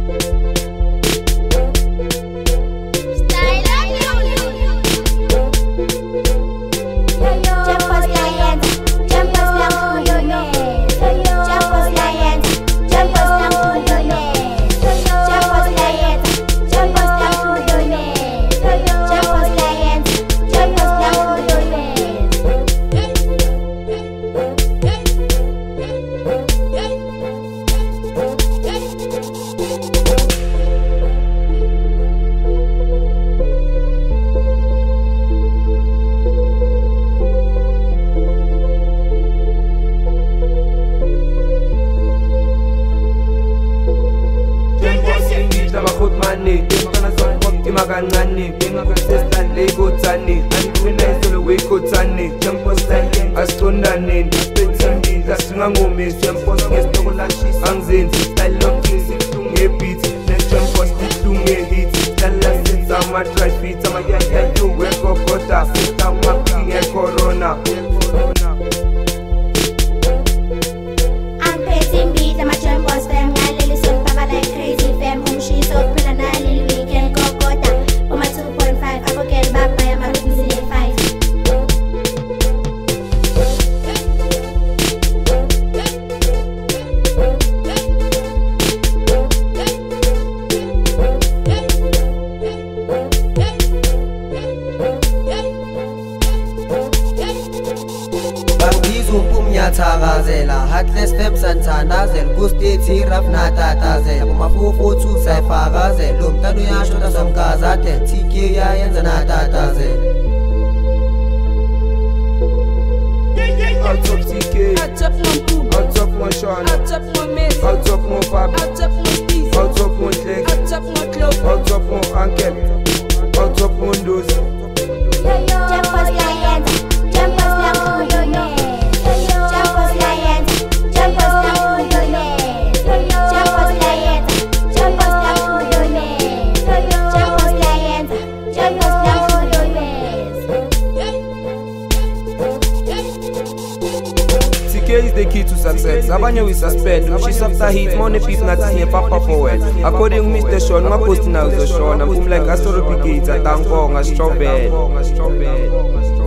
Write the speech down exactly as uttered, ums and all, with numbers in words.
Jamboss asitondane spetsindi asingangomisi Jamboss ngesitokulashisa angizenzi style lokisi ngebeat ne-Jamboss nge-hit dala senza ama-dry beats ama-yayayo wekokota senza ama-piki nge-corona Angiphethe beat ama-Jamboss fam ngaleli son baba like crazy fam umshiso kuphela naleli weekend kokota uma two point five abogel babaya ama-rhythms ne-five Mjithar Heartless fam santhandazel kustethi rap natatazel kumafufuthu sayifakazel lo mntana uyasho tasamkazade T K yayenza natatazel Out of T K, Out of Mampu, out of Moshon, out of Momes, out of Mo Fab, out of Mostis, out of Mo Leg, out of Motlo, out of Mo Ankel, out of Mundos. Jamboss Lions, Jamboss lang yo yo. Jamboss Lions, Jamboss lang yo yo. Jamboss Lions, Jamboss lang yo yo. Jamboss Lions, Jamboss lang yo yo. T K is the key to success. Abanye we suspend. She's after hit. Money people not seeing papa forward. According to Mister Sean, my post now is a Sean. I'm like a story brigade. I thank God, a strawberry.